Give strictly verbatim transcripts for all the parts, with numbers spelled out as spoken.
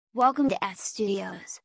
Welcome to S Studios.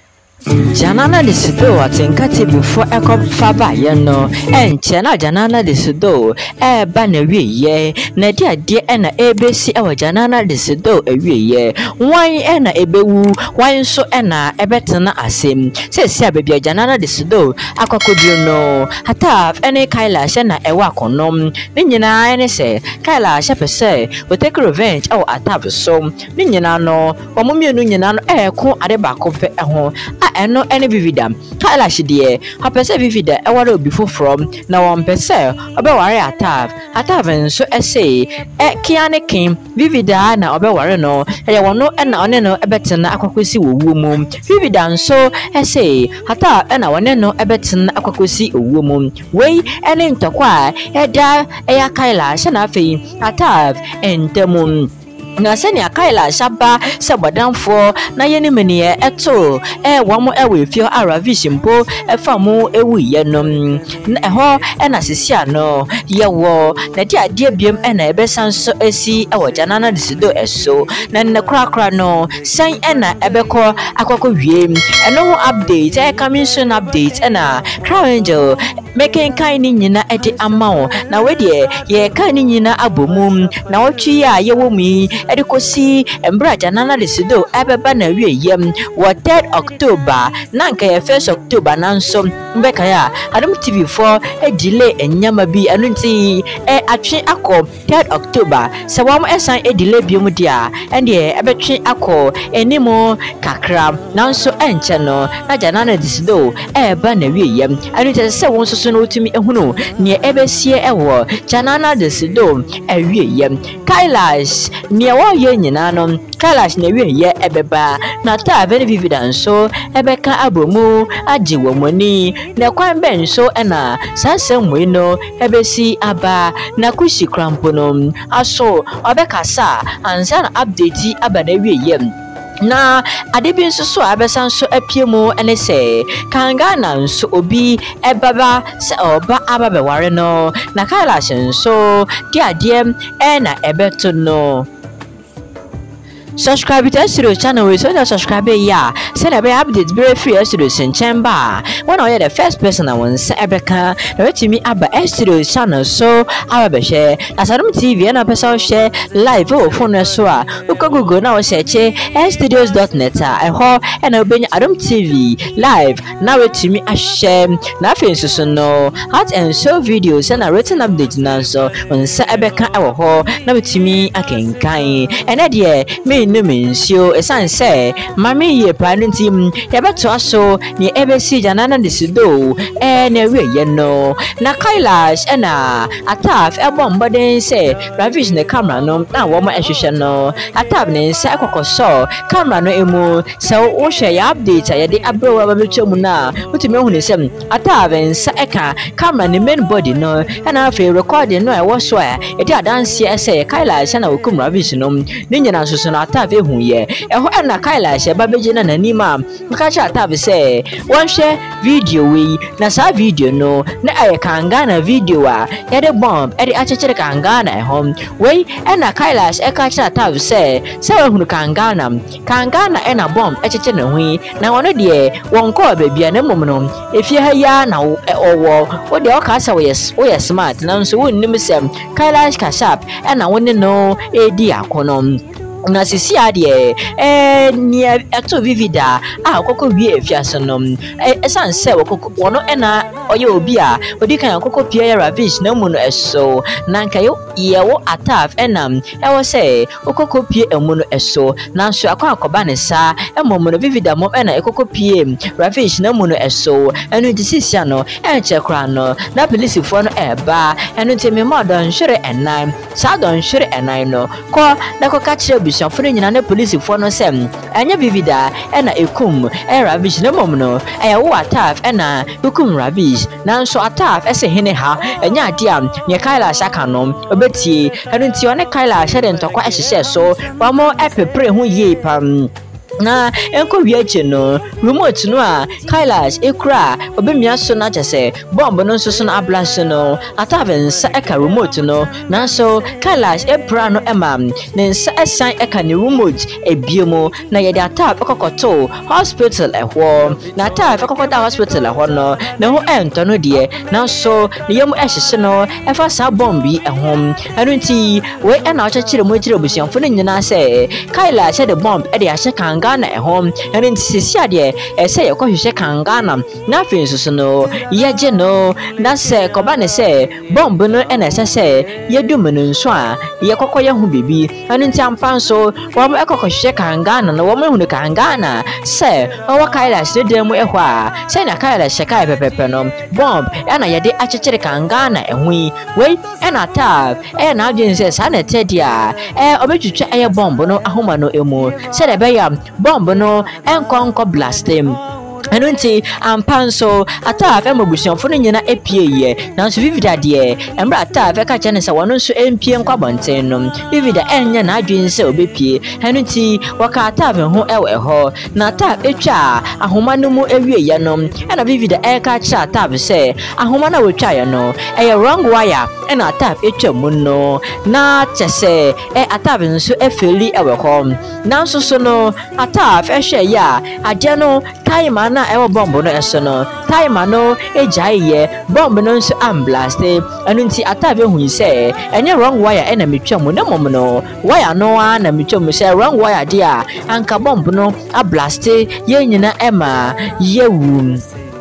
Janana disido atinkati before eko fava ye no enche na janana disido e ba na wiye na dia die e na ebesi e wa janana disido e wiye wan e na ebewu wan so e na ebetena asem se se abebia janana disido akwakodio no hata ene kaila she na ewa konom ni nyina ene se kaila she pese we take revenge e atave so ni nyina no omomienu nyina no e ko ade ba ko pe e ho eno ene vivida kaila shidie hapese vivida e ware obi from na won pese obe ware atav atav nso ese e kiane kin vivida na obe ware no e wono e na one no ebetena akwakosi wowu mu vivida nso ese hata e na one no ebetena akwakosi owu mu wei ene ntokwa e da e ya kaila sha na afei atav entamun na senia kaila shaba sabadamfo na yeni menie eto e wamo ewe fio aravish mpo efamu ewu yenom na ho e na sisia no yewo na dia dia biem e na ebesanso esi ewo janana disido eso na ne kra kra no san e na ebeko akoko wie eno ho update e coming soon update e na Crown Angel making kind nyina e de amawo na we de ye kan nyina abomum na wotwi ya yewo mi edikosi embra janana disido ebeba na wieyem wo third October nanka ye first October nanso mbeka ya Adom T V four e delay enyama bi anunti e atwe akọ third October se wam esan e delay biom dia ende ebetwe akọ enimo kakra nanso enche no na janana disido eba na wieyem anunti se won soso no tumi ehunu ne ebesie ewo janana disido e wieyem Kailash ne wo ye nyina no Kailash na wieye ebeba na ta very vivid so ebeka abomu agi womoni na kwan ben so ena sasemwe no ebesi aba na kushi krampo no aso obeka sa ansa na update aba na wieye na adebi nso so abesan so apiemu ene se kangana nso obi ebaba se oba ababe ware no na Kailash nso dia dem e na ebeto no. Subscribe to S Studios channel we so that subscribe ya send every update very free S Studios in chamber when I the first person I want say ebeka na wait me aba S Studios channel so aba be share as Adom T V na person share live o phone so a uko google na we search s studios dot net e ho e na obenya Adom T V live na wait me a share na fe so no hot and show videos and a written update na so on say ebeka e wo ho na wait me akenkan and there me no mensio esan say mami ye planning team ye beto aso ni ebesi janana disido e na wieye no na Kailash e na ataf e bomboden say Ravish ne camera no na wo ma ehwehwe no ataf ne say kokoso camera no emu say wo hwe ya update ya de abrewa ba betwemu na utimi hu ne sem ataf en say eka camera ne main body no e na fe recording no e wo so e de adanse e say Kailash na wokum Ravish no ni nyina so so na atave hu ye eho na Kailash ba beje na nanima nka cha atave se won hwe video wi na sa video no na aye kanga na video a ye de bomb e de achechere kanga na eho we na Kailash e ka cha atave se se we hu kanga na kanga na e na bomb echechere na hu na wono de won ko babia na mom no efie ha ya na owo wo de o ka sa we we smart na nso wonnim sem Kailash ka sharp e na woni no e di akono na sisi ade eh ni ato vivida ah kokko wie efiaso no esan se wokko wono ena oye obi a odi kan kokko pia Ravish na mu no eso na nka yo yewo ataf enam ewo se kokko pia emu no eso na nso akwa akoba ne sa emom no vivida mom ena kokko pia Ravish na mu no eso enu di sisi ano enche kra no na police fo no eba enu temi mo don hwere enam sa don hwere enam no ko na ko ka kire Shafre nyina na police fo no sem anya vivida e na ekum e Ravish na mom no e wo ataf e na ekum Ravish na nso ataf e se hene ha anya ade am ne Kailash aka no obetie enu nti one Kailash de ntokwa e hye so wa mo epepre hu ye pam na enko wiache no remote no a Kailash ekura obemia so na chese bomb no nso so na ablast no ataven sa eka remote no na so Kailash epra no ema ne nsa esan eka ne remote ebiemo na ye da tap ekokoto hospital ehwo na tap ekokota hospital ehwo no na ho ento no de na so ne yemu ehhye no efa sa bombi ehom anu nti we ena ochechire mo chire obusianfo ne nyina se Kailash de bomb e de ahye kan Ghana e home and in sisia de e say e kohwehwe kan Ghana na afin so no ye je no na se koba ne se bomb no e na se se ye dum no nso a ye kokoye hu bibi anu nti ampan so wo mo e kokohwe kan Ghana na wo mo hu ne kan Ghana se o wa Kailash de dem e ho a se na Kailash kai pepepe no bomb e na ye de achechire kan Ghana e hui we e na tap e na adwen se sa na tedia e obetwitwa e bomb no ahoma no emu se de be ya bomb no enko enko blastem enu nti ampanso ataf emabusianfo no nyina epie ye nanso vivida de embra ataf eka chene se wono nso empie nkwa bonten no vivida enya na adwen se obepie enu nti waka ataf ho ewe ho na ataf etwa ahoma no mu ewie ye no ena vivida eka cha ataf se ahoma na wetwa ye no eye wrong wire ena ataf etwa mu no na chese e ataf nso efeli ewe ho nanso so no ataf ehwe ya ade no time na ewo bomb no eso no time no ejaiye bomb no nso amblaste anu nti atabe hu se enye wrong wire ena metwa mu na mom no wire no a na metwa mu se wrong wire dia anka bomb no ablaste ye nyina ema yewu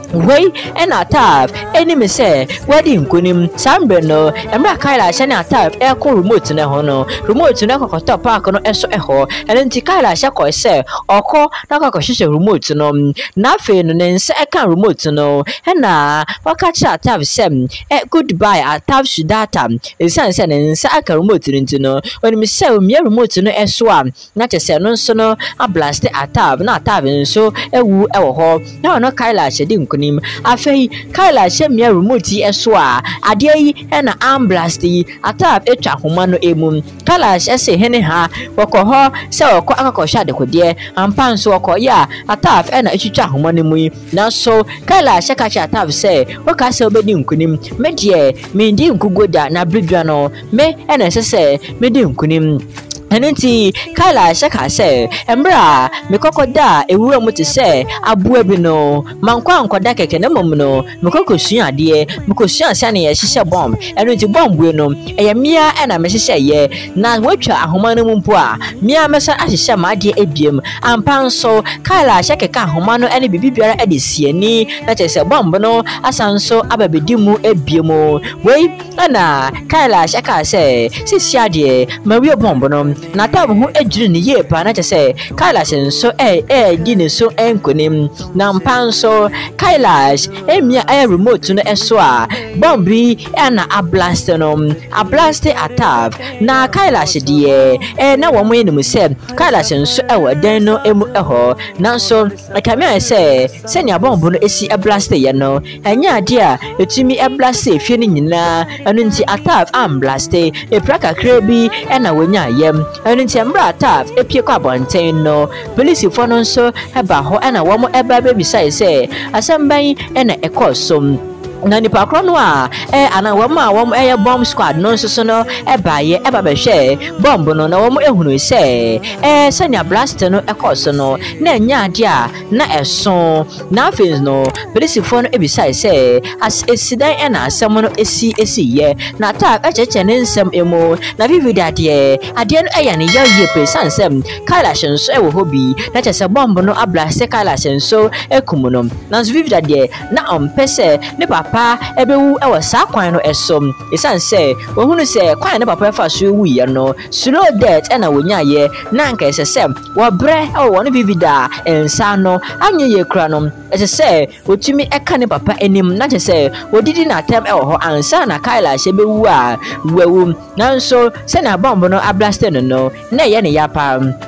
we and ataf any me say wedding kunim sambre no emra Kailash and ataf e ko remote na ho no remote na kokota park no eso e ho and nti Kailash ko say oko na kokohwehwe remote no na fe no ne nse e kan remote no e na waka cha ataf sem e goodbye ataf shudata esan se ne nse aka remote nti no when me say me remote no eso a na chese no nso no ablast ataf na ataf nso ewu e wo ho na no Kailash di afei Kailash mia remote eso a ade yi na amblast yi ataf etwa homa no emu Kailash ese hene ha wokoho se woko akakosha de kodie ampan so wokoya ataf na etwa homa no mu na so Kailash ka cha ataf se woka se obedi nkunim me de me ndi nkugoda na bridwa no me na sese me di nkunim Enunti Kailash ka se embra mekokoda ewura muti se abua bi no mankwa ankoda keke na mom no mekokosua ade mekosua ase na ye hihye bomb enunti bomb we no eye mia e na mehihye ye na watwa ahoma no mpo a mia mesa ahihye ma ade ebiem ampan so Kailash keka ahoma no ene bibibiara ade siani na chese bomb no asanso ababedimu ebiemu we na Kailash ka se sisi ade mawie bomb no na tabu hu ejiri ni ye pa na chese Kailash nso eh eh di ne so enkonim na mpanso Kailash emia eh remote no eso a bombi na ablast no ablast ataf na Kailash die eh na wo mo yenu se Kailash nso e wadan no emu eho na so akamia se se nya bombo no esi ablast ye no enya ade a etumi ablast efie ni nyina anu nti ataf amblast e praka krebi e na wonya yem anu nti ambra ataf epie kwa bonten no police fo no nso eba ho e na wo mo eba bebi sai se asamban e na ekosom na nipa kro no a eh ana wo ma wo eh bomb squad no nso so no e baaye e ba behwe bomb no na wo mo ehunu se eh sanya blast no e course no na nya ade a na eso na afins no police fo no ebisai se as esidan e na asem no esi esi ye na attack echeche ne nsem emo na vivid ade ade no e ya ne ya ye pesan sem Kailash nso e wo hobi na chese bomb no ablast Kailash nso ekum no na vivid ade na ompese ne papa pa ebewu ewa sa kwan no esom esan se ohunu se kwan ne papa fa so ewu ye no slow death na wonya ye na nka esese wo bre e wo no vivida ensa no anye ye kra no esese otumi eka ne papa enim na chese odidi na tem e wo ho ansa na Kailash ebewu a wewu nanso se na bomb no ablast no no na ye ne ya pa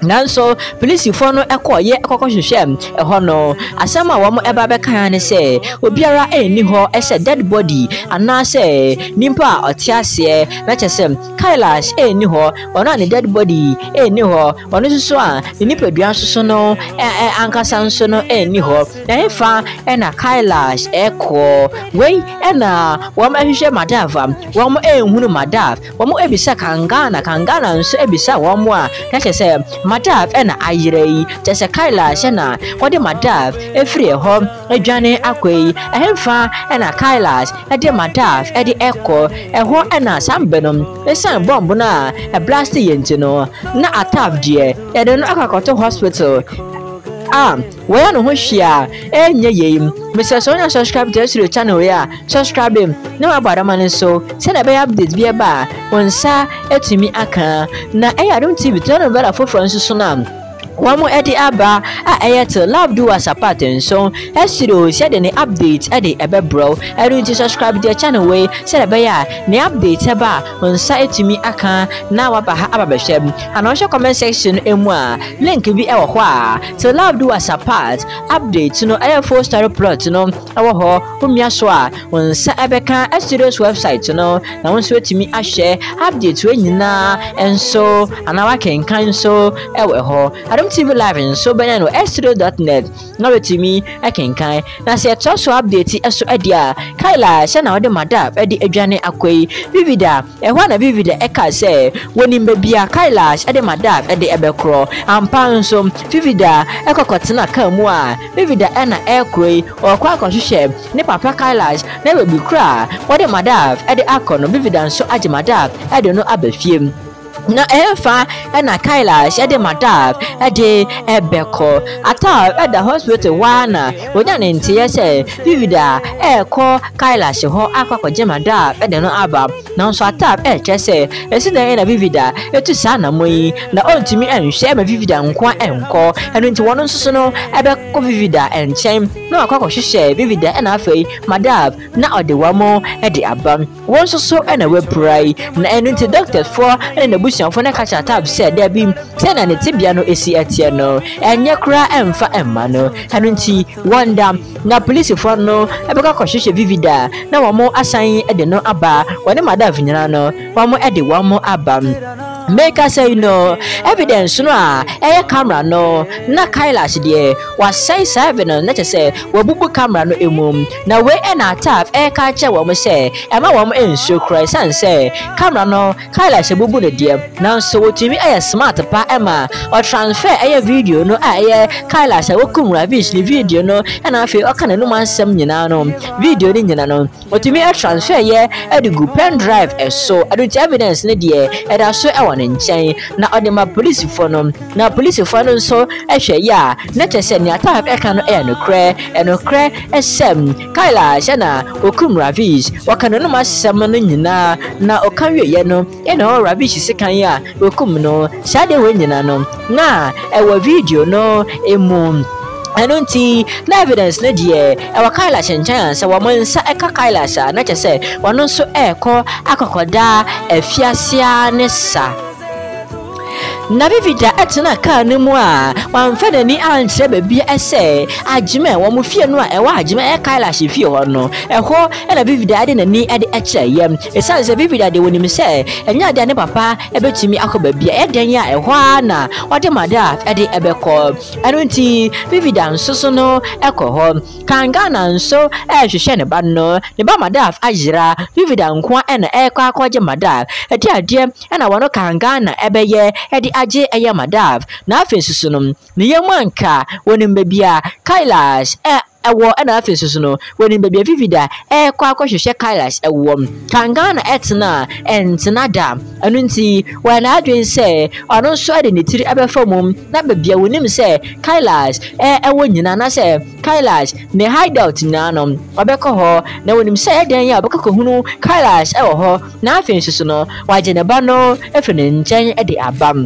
nanso police for no ekoye ekoko hwehwem eho no asema wo mo eba be kan ne se obiara eni ho ehye dead body ana se nimpa otiase mechese Kailash eni ho ono ne dead body eni ho ono susu a nipa duan susu no ankasa nso no eni ho na efa ena Kailash eko wei ena wo mo hwehwe madava wo mo ehunu madava wo mo ebisa kangana kangana nso ebisa wo mo a mechese Madav ena ayirei jese Kailash na wode Madav efri ho adwane akwei ehemfa ena Kailash ede Madav ede eko eho ena sambenom esan bomb na e blast yenti no na ataf die ede no akakoto hospital ah where no hwehia enye yeyim Mister Sonia subscribe to the channel ya subscribe him na abara man so se na be update bi eba wonsa etumi aka na eya don T V to no better for France so na Wamu edi aba a ayete love do as a pattern so esiro said the update edi ebe bro edu to subscribe to the channel way said ebe ya ni update eba onsa etumi aka na waba ha aba behwem and also comment section emu a link bi e wo ho a to love do as a part update no air four story plot no ewo ho umia so a onsa ebe kan esirios website no na wonso etumi a share update we nyina enso anawa kenkan so ewe ho T V live in so banano estro dot net na wetimi akenkan na se so update eso adia Kailash na wode Madav edi adwane akwei Vivida e ho na Vivida e ka se woni mbabia Kailash edi Madav edi ebekro ampa nso Vivida e kokotena ka mu a Vivida e na ekwei okwa akohwehwe ne papa Kailash na webi kra wode Madav edi akono Vivida nso age Madav edi no abafiem na efa na Kailash ede Madav ede ebeko ata eda hospital wana onya ne ntie se Vivida eko Kailash ho akwakoje Madav ede no aba na nso ata e chese esi na na Vivida etu sa na moyi na ontimi enhwe ma Vivida nkwa enko eno nti wono nso no ebeko Vivida enchem na akwakohwehwe Vivida na afei Madav na ode wamo ede aba wonso so na weprai na eno nti doctors for na for na catch tab said there be say na ne tibia no esi atie no enye kra emfa emma no anu nti wonder na police for no ebeka kohwehwe Vivida na wamo asan ede no aba wone Madav nyina no wamo ede wamo aba make us say no evidence no a eye camera no na Kailash de was say seven no na say wabubu camera no emum na we na tap e ka che wo mo say e ma wo mo enso kra san say camera no Kailash bubu ne de na so wotimi eye smart pa ema or transfer eye video no a eye Kailash wokum ravish ni video no na afi o kana no mansem nyina no video ni nyina no wotimi e transfer ye e de gu pen drive e so adut evidence ne de e da so e nchen na odema police for no na police for no so ehwe ya na tese ni ata e kan no e no kre e no kre esem Kailash na okum ravish wakano no masem no nyina na okanwe ye no e no ravish sikan ya okum no sade we nyina no na e wa video no emu eno nti na evidence na die e wa Kailash nchan se wa monsa e ka Kailash na tese wono so e ko akokoda afiasia ne sa na Vivida etena ka ne mu a wanfa ni anche baby ese agime wo mu fie no a e wa agime e Kailash fie ho no e ho e na Vivida ade na ni ade eche yem e san se Vivida de woni mi se enya ade ne papa e betimi akobabi e den ya e ho na wode Madav ade ebeko eno nti Vivida nsoso no eko ho kanga na nso e hwehwe ne ba no ne ba Madav ajira Vivida nko e na e kwa akwaje Madav e ti ade e na wono kanga na ebeye ede aje eye Madav na afensusu no ne yemanka woni mbabia Kailash e ewo na afensusu no woni mbabia Vivida e kwa akohwehwe Kailash ewo kangana etna entna da anu nti wana adwen se ono so ade ne tiri abefamum na babia wonim se Kailash e ewo nyina na se Kailash ne hideout na no obeko ho na wonim se eden ya obeko hunu Kailash ewo ho na afensusu no waje ne ba no efene nchen ede abam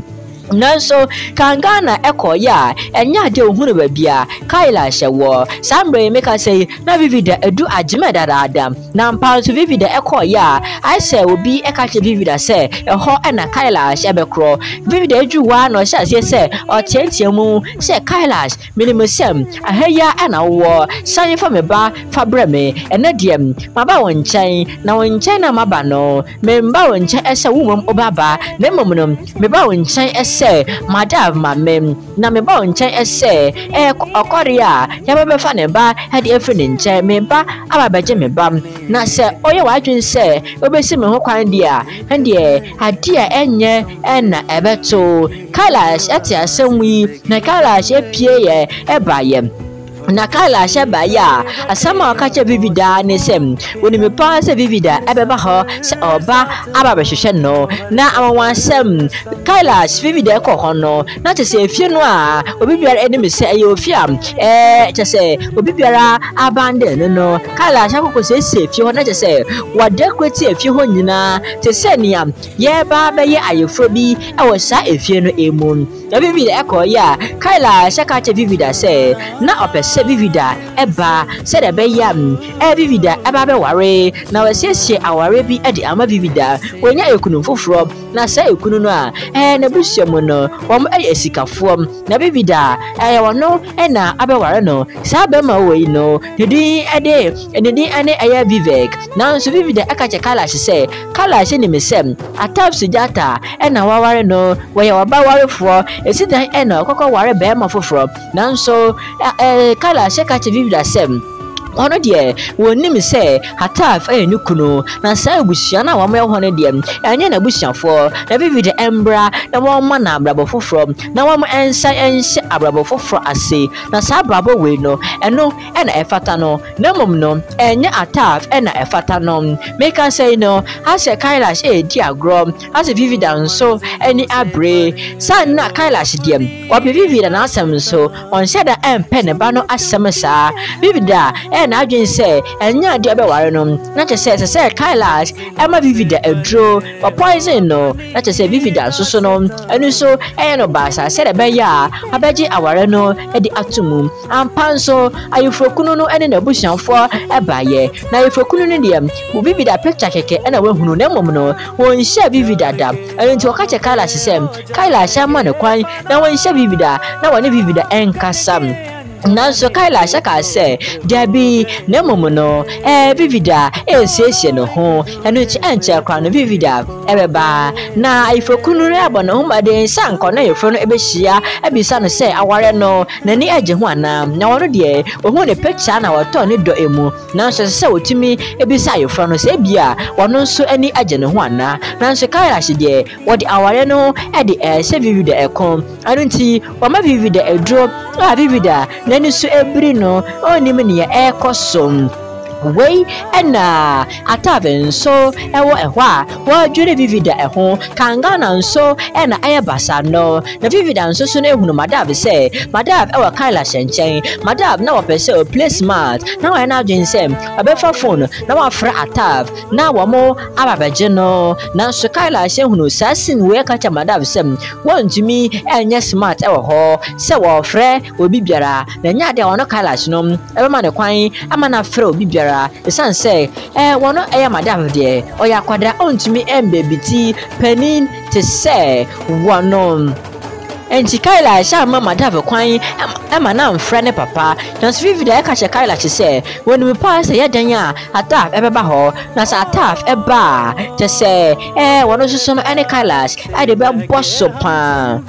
nanso kangana ekoya enya de ohunu babia kaila hyewo sambre meka say na Vivida edu agime dada na mpanso Vivida ekoya I say obi ekache Vivida say eho na kaila hyebekro Vivida ejuwa no sha say o tientiemu say kaila minimusem ahaya na wo san fa me ba fa breme ene dem maba won nchen na won nchen na maba no me mba won nchen ese wumom obaba na momnom me ba won nchen ese madam mamem na me ba won nchen ese e okoria ya bebe fa ne ba e de efri nchen me ba ababeje me ba na se oye wadwin se obesi me ho kwan dia ende ade a enye ena ebeto Kailash ati asemwi na Kailash epie ye ebaye na Kailash ebaya asama akache Vivida ne sem woni me pa se Vivida ebeba ho se oba ababe hwehwe no na amawan sem Kailash Vivida ekọ no na te se efie no a obi biara enimi se aye ofia eh te se obi biara abande no no Kailash akoko se se efie ho na te se wadekreti efie ho nyina te se nia ye ba be ye ayefro bi ewo sa efie no emu na Vivida ekọ ya Kailash akache Vivida se na opese Vivida eba se de be yam e Vivida eba be ware na wasiesie aware bi e de ama Vivida wonya ekunu foforo na se ekunu no a eh na busiamu no wom e esikafo na Vivida eh wono e na abeware no sa be ma wo yi no dedi ede ededi ane aya Vivek na so Vivida akache Kailash se Kailash ni mesem atap sujata e na waware no wo ya waba warefo esidan e na kokko ware be ma foforo na so eh Kailash kache Vivida sem ono de wonim se hataf e nukunu na sa ebusia na wama hono de anya na busiafo na Vivida embra na wama na abrabo foforo na wama ensa ense abrabo foforo ase na sa abrabo we no eno e na efata no na mom no enya ataf e na efata no make us say no ase Kailash e di agro ase Vivida nso eni abre sa na Kailash dem obi Vivida na asem so on sheda empe ne ba no asem sa Vivida e na adwen se enya de abeware no na che se se Kailash ema Vivida edro o poison no na che se Vivida so so no enu so e no ba sa se de be ya abeji aware no e di atumu ampanso ayifrokunu no ene na busianfo e baye na ayifrokunu no de bu Vivida picture keke e na wahunu na mom no won hye Vivida da enu nti o ka che Kailash se Kailash ama ne kwan na won hye Vivida na wone Vivida enkasam na so Kailash aka se dabi na mom no eh Vivida e siesie no ho enu chi enche kra no Vivida ebeba na ifokunu re abono ho maden sanko na yefro no ebehia ebisa no se aware no na ni age ho ana na woro de ohu ne picture na wato ne do emu na so se otimi ebisa yefro no se bia wono so ani age ne ho ana na so Kailash de wodi aware no e de eh se Vivida ekon anu nti o ma Vivida edro a Vivida nani so ebri no oni me ne e kosom wey ena ataven so ewo ehwa wa dwere Vivida eho kangana nso ena ayebasa no na Vivida nso so na ehunu madab se madab ewo Kailash nchen madab na wopese o place smart na wa na adwen sem abefa phone na wa fra atav na wo mo ababeje no na nso Kailash ehunu sasin we ka cha madab sem wontumi enye smart ewo ho se wo frɛ obi biara na nya de wono Kailash no ebe ma ne kwan ama na frɛ obi biara esan say eh wono eya madam de oya kwada ontumi embebiti penin te say wono enti Kailash ama madam kwan ema na mfra ne papa na Vivida e ka che Kailash se woni me pa se yedan a ataf ebeba ho na sa ataf eba te say eh wono susu no ene Kailash ade be bosso pa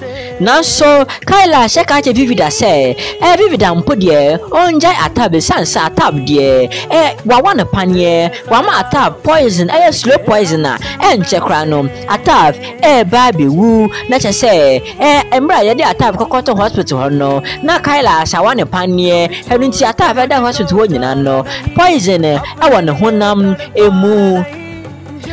na so Kailash e ka che Vivida se eh Vivida mpo de onja atab sansa atab de eh wa wana panie wa ma atab poison eh slow poison a enche kra no atab eh ba be wu na che se eh embra ye de atab kokoto hospital ho no na Kailash a wana panie enu nti atab da hospital ho nyina no poison e wona honam emu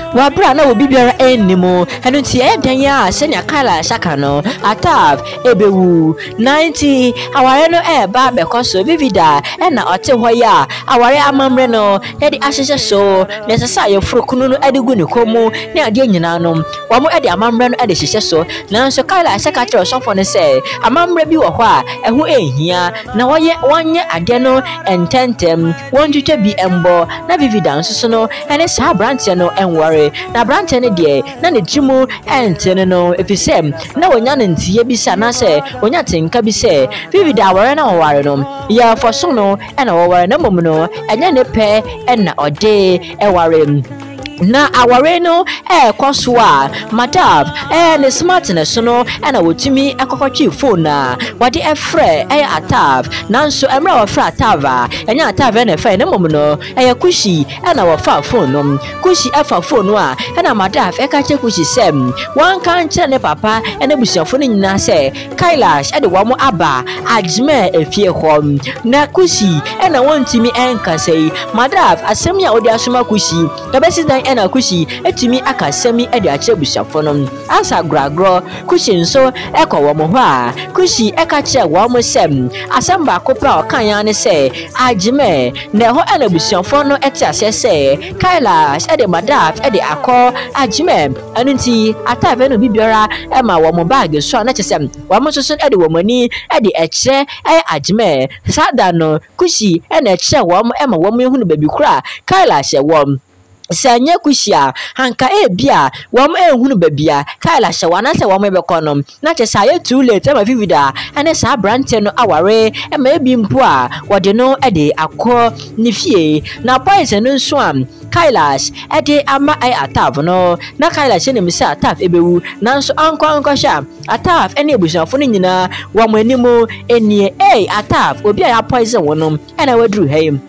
wa bra na obi biara enimo enu ti e dan ya senya kala shaka no ataf ebewu ninety aware no e ba be koso vivida e na ote ho ya aware amamre no e di ahyehye so nesesa ye frokunu no ade gu ne komu ne ade nyina no wa mo e di amamre no e de hyehye so nanso kala shaka tro sofo ne se amamre bi wo ho a eho ehia na woye wonye ade no ententem wonjutwa bi embo na vivida nso so no ene sa branch no enwore na branch ne de na ne jimu entene no efisem na wonya ne ntie bi sa na se wonya tenka bi se vivida aware na wore no ya foso no ena wore na mom no enye ne pe ena ode eware na aware no eh kwaswa madam eh ne smartness no na wotumi akokotwe phone na wade efre eh ataf nanso emra wa fra atava enya atava na fa na mom no eh kushi na wa fa phone no kushi afa phone no a na madam e ka che kushi sem wan kan che ne papa ena busiafo no nyina se Kailash e de wa mo aba ajme efie hom na kushi na wontumi enka sei madam asem ya odi asoma kushi ka besi dan ena kushi etimi akasemi ede ache busiafo no asa gragro kushi nso ekowo mo ho a kushi eka che wo mo sem asamba kopa okan ya ne se ajime na ho ena busiafo no eti ase se Kailash ede madaf ede akọ ajime anunti atave no bibiora e ma wo mo bag so na chesem wo mo so ede wo mani ede eche e ajime sada no kushi ena eche wo mo e ma wo mo ehunu babi kura Kailash e wo sanye kushia hanka e bia wam e hunu babia Kailash wana se wam be konom na che saye too late ma vivida ene sa brante no aware e ma ebi mpo a wode no e de akọ ni fie na poison no nso am Kailash e de ama ai ataf no na Kailash ne misa ataf ebewu nanso anko anko sha ataf ene ebusanfo no nyina wam animo enie eh ataf obi a ya poison wonom ene wadru hayim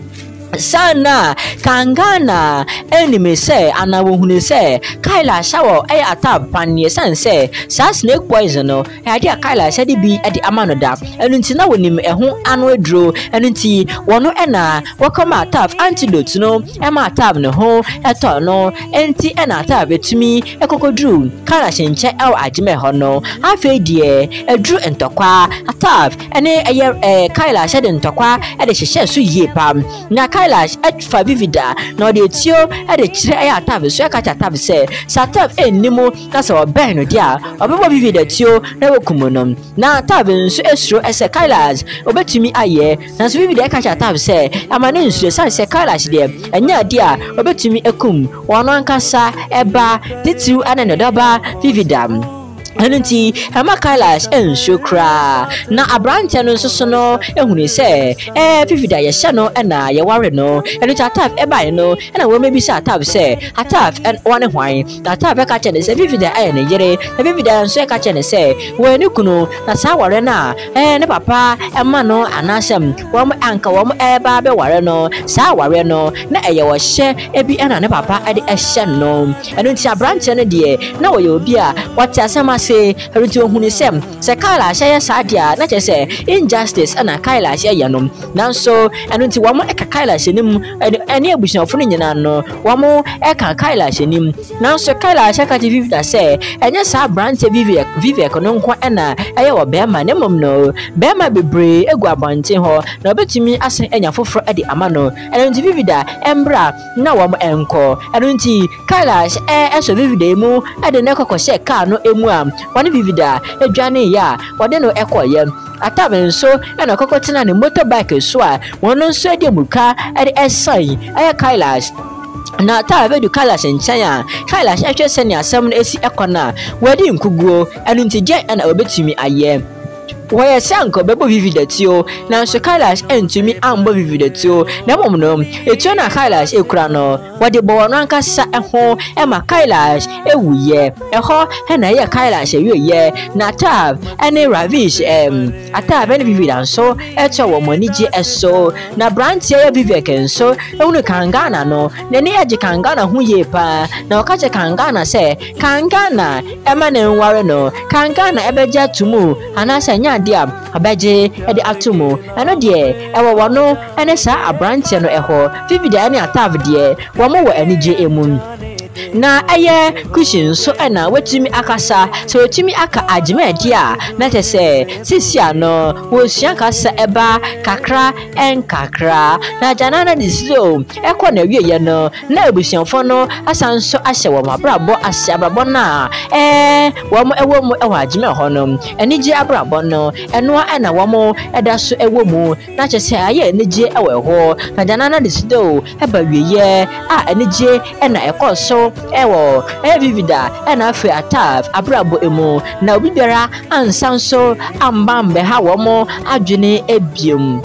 sana kangana enemy say anawo hunu say Kailash awo e atab panie san say sa snake poison no e dia Kailash ade bi ade amano da enunti na wonim eho anu adro enunti wono ena wakoma atab antidote no e ma atab ne ho eto no enti ena atab etumi ekokodru Kailash nche aw ajime ho no afi die edru entokwa atab ene eye e Kailash ade entokwa ade hyehye so yie pam na Kailash at fa vivida no de tio e de kire e atave so e ka atave se satave enimo ka se oben no dia obebo vivida tio na wokumo no na atave nso esuro ese Kailash obetumi aye na so vivida e ka atave se amane nso san se Kailash de enya dia obetumi ekum wono ankasa eba titiu anene doba vivida Anunti ama Kailash enshokra na abrante no nso no ehunu se eh vivida ye hye no na ye ware no enu ataf e bai no na wo mebi se ataf se ataf en one hwan na ataf ka che ne se vivida aye ne yere na vivida nso ka che ne se wo ni kunu na sa ware na eh ne papa e ma no anasem wo mo anka wo mo e ba be ware no sa ware no na eye wo hye e bi na ne papa e de hye no enunti abrante no de na wo ye obi a wati asema se heruti ohunu sem se Kailash ya sadia na che se injustice ana Kailash ya yanom nanso enunti wamo eka Kailash nim ene abusiafo no nyina no wamo eka Kailash nim nanso Kailash ka ti vivida se enye sa brand vivia vivia kono nko ena eye wo bema ne mom no bema bebre egu abante ho na obetumi ase enya foforo ede amano enunti vivida embra na wamo enko enunti Kailash e eso vivida mu ede ne kokoshe ka no emu am wani vivida edwane ya wade no ekoye atabe nso ena kokotina ne motorbike so a wono nso ede muka ede esai aya Kailash na atabe du Kailash nchanya Kailash ehwe sene asem no esi ekona wadi nkuguo enu ntije ena obetumi aye Waya sanko bebo vivida tio na nso Kailash entumi ambo vivida tio na mom no etu na Kailash ekura no wade bo no ankasa eho e ma Kailash ewuye eho he na ye Kailash ewuye na tab ene ravish em atab ene vivida nso eto wo monije eso na brand ye vivia kenso ewunu kangana no na ne yaje kangana hu ye pa na okache kangana se kangana ema ne nware no kangana ebeja tumu anasa nya dia abaje ede atumo eno de ewo wono ene sa abrante no eho vivida ene atav de wo mo wo anije emu na aye cushion so na watimi akasa so watimi aka agime dia na tese sisia no wo sua kasa eba kakra en kakra na janana disido ekọ na wie ye no na ebusianfo no asanso ahye wo mabrabo ahye abrabo na eh wo mo ewo mo ewa agime ho no enije abrabo no eno na wo mo eda so ewo mu na chese aye enije ewo ho na janana disido eba wie ye a enije na ekọ so ewo e vivida na afi ataf abrabo emu na obi biara ansanso ambambe ha wo mo adwene ebiem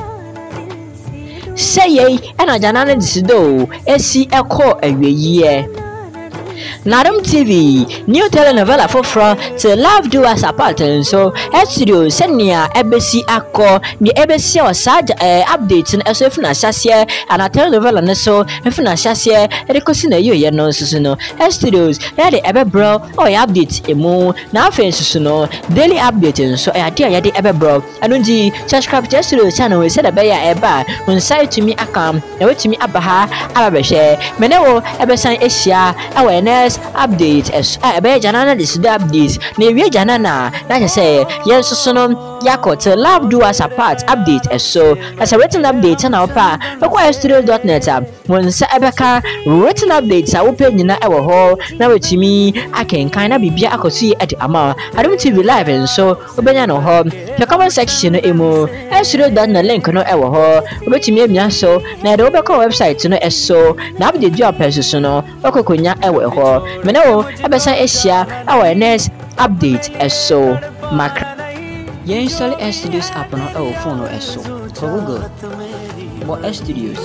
seye na janana disido esi ekọ awieye Narum T V, new telenovela for from to Love Do Us Apart so studio senia ebesi akọ ni ebesi o sad update na eso funa hyasie ana telenovela ne so funa hyasie rekosi na yoye no susu no studios na de ebebro o ya update emu na afen susu no daily update so ya de ya de ebebro anu ndi subscribe to studio channel we said be ya eba on site to me akam na wetimi abaha ababehwe menewo ebesan ehia awe next update as ebe janana disido updates na ewie janana na say yes so no yakot Love Do Us Apart update as so as a written update na opa ekwa studio dot net won sa ebeka written updates a opa nyina ewo ho na wetimi akenkan na bibia akosi e de ama Adum T V live and so obenya no ho the comment section no emu studio dot net link no ewo ho obetimi amia so na de obeka website no eso na update do appear so no okokonya ewo ho menewo ebesa ehia our next update eso makra ye install studios app no e phone no eso for Google bo studios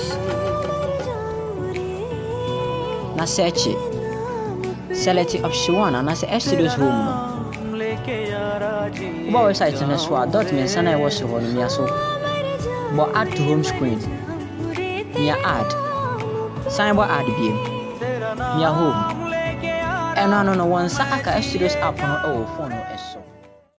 na search select option one and as studios home no bo website na so dot me sana e wo so no mia so bo add to home screen mia add sign bo add bi mia home and no no no one saka studios app no e phone no eso